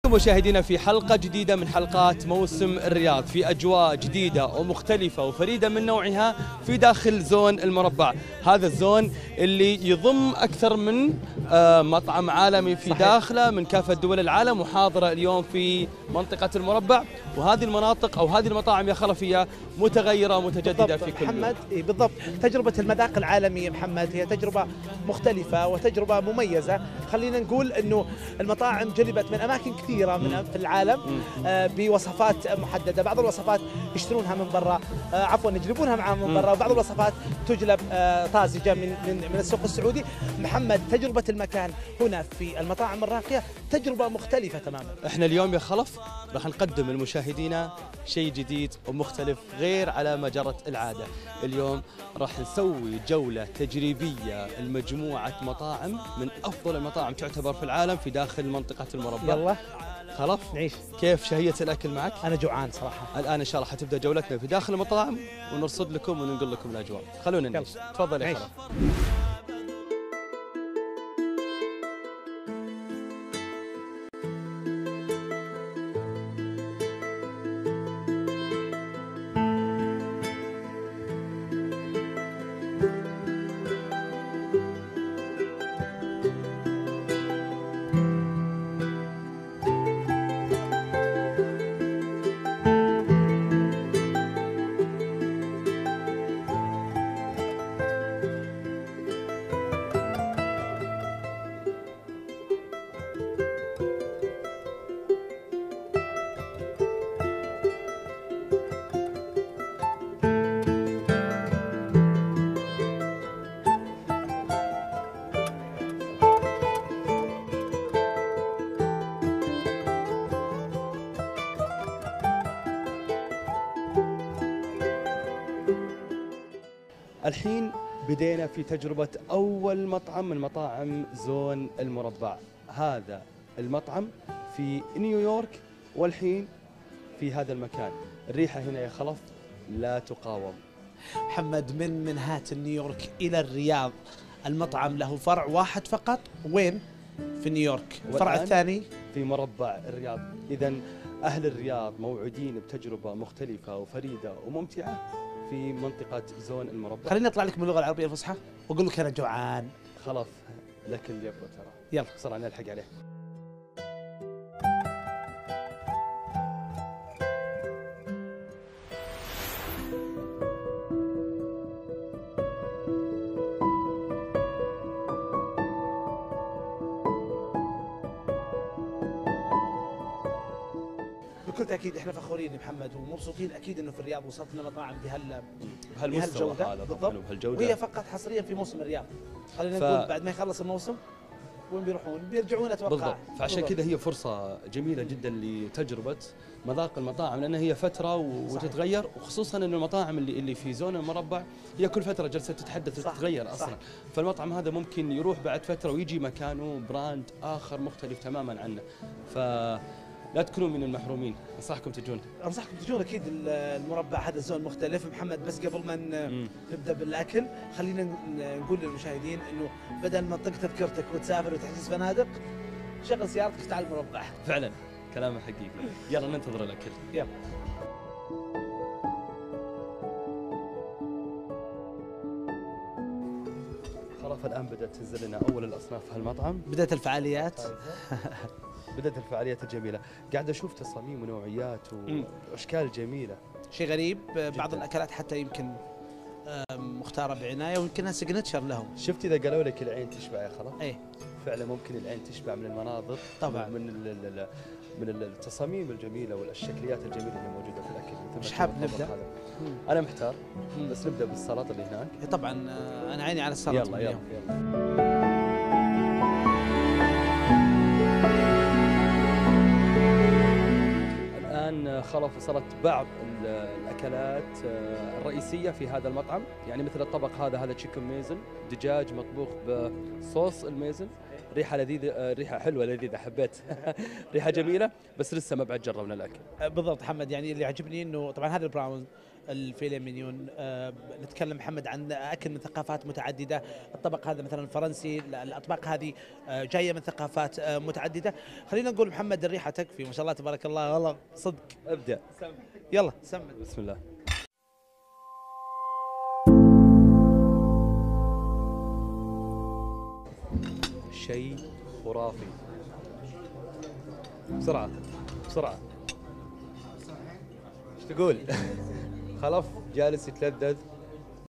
مشاهدينا في حلقة جديدة من حلقات موسم الرياض في أجواء جديدة ومختلفة وفريدة من نوعها في داخل زون المربع. هذا الزون اللي يضم أكثر من مطعم عالمي في داخله من كافة دول العالم، وحاضرة اليوم في منطقة المربع. وهذه المناطق أو هذه المطاعم يا خلفية متغيرة متجددة في كل محمد. بالضبط، تجربة المذاق العالمي محمد هي تجربة مختلفة وتجربة مميزة. خلينا نقول أنه المطاعم جلبت من أماكن كثيرة في العالم بوصفات محددة. بعض الوصفات يشترونها من برا، عفوا يجلبونها معهم من برا، وبعض الوصفات تجلب طازجة من السوق السعودي. محمد، تجربة المكان هنا في المطاعم الراقية تجربة مختلفة تماما. احنا اليوم يا خلف راح نقدم لمشاهدينا شيء جديد ومختلف غير على ما جرت العادة. اليوم راح نسوي جولة تجريبية لمجموعة مطاعم من أفضل المطاعم تعتبر في العالم في داخل منطقة المربع. يلا خلف نعيش. كيف شهية الأكل معك؟ أنا جوعان صراحة. الآن إن شاء الله حتبدأ جولتنا في داخل المطاعم ونرصد لكم وننقل لكم الأجواء. خلونا نعيش. تفضل يا خلف. الحين بدينا في تجربة أول مطعم من مطاعم زون المربع. هذا المطعم في نيويورك، والحين في هذا المكان. الريحة هنا يا خلف لا تقاوم. محمد، من منهاتن نيويورك إلى الرياض، المطعم له فرع واحد فقط. وين؟ في نيويورك. الفرع الثاني في مربع الرياض. إذا أهل الرياض موعودين بتجربة مختلفة وفريدة وممتعة في منطقة زون المربع. خليني أطلع لك من اللغة العربية الفصحى وأقول لك أنا جوعان. خلف لك اللي يبغى ترى. يلا بسرعة نلحق عليه. بكل تأكيد احنا فخورين محمد ومبسوطين اكيد انه في الرياض وصلت لنا مطاعم بهالمستوى هذا بالضبط، وبهالجودة، وهي فقط حصريا في موسم الرياض. خلينا نقول بعد ما يخلص الموسم وين بيروحون؟ بيرجعون اتوقع. بالضبط. فعشان كذا هي فرصة جميلة جدا لتجربة مذاق المطاعم، لأنها هي فترة وتتغير، وخصوصا أن المطاعم اللي في زون المربع هي كل فترة جالسة تتحدث وتتغير أصلا. فالمطعم هذا ممكن يروح بعد فترة ويجي مكانه براند آخر مختلف تماما عنه. لا تكونوا من المحرومين، انصحكم تجون. انصحكم تجون اكيد المربع، هذا الزون مختلف. محمد، بس قبل ما نبدا بالاكل خلينا نقول للمشاهدين انه بدل ما تطق تذكرتك وتسافر وتحجز فنادق، شغل سيارتك تعال المربع. فعلا كلامه حقيقي. يلا ننتظر الاكل. يلا. خلاص الان بدات تنزل لنا اول الاصناف في هالمطعم. بدات الفعاليات. بدأت الفعاليات الجميلة. قاعد أشوف تصاميم ونوعيات وأشكال جميلة. شيء غريب، بعض الأكلات حتى يمكن مختارة بعناية ويمكنها سيجنتشر لهم. شفت إذا قالوا لك العين تشبع يا خلاص؟ إيه فعلا ممكن العين تشبع من المناظر طبعا، من التصاميم الجميلة والشكليات الجميلة اللي موجودة في الأكل. مش حاب نبدأ؟ أنا محتار بس نبدأ بالسلطة اللي هناك. طبعا أنا عيني على السلطة. يلا. الآن خلف وصلت بعض الأكلات الرئيسية في هذا المطعم، يعني مثل الطبق هذا تشيكن ميزن، دجاج مطبوخ بصوص الميزن. ريحه لذيذه، ريحه حلوه لذيذه، حبيت. ريحه جميله، بس لسه ما بعد جربنا الاكل. بالضبط محمد، يعني اللي عجبني انه طبعا هذا البراون الفيليه مينيون، نتكلم محمد عن اكل من ثقافات متعدده. الطبق هذا مثلا فرنسي، الاطباق هذه جايه من ثقافات متعدده. خلينا نقول محمد الريحه تكفي ما شاء الله تبارك الله، والله صدق. ابدا. يلا سمد. بسم الله. شيء خرافي. بسرعه بسرعه. ايش تقول؟ خلف جالس يتلذذ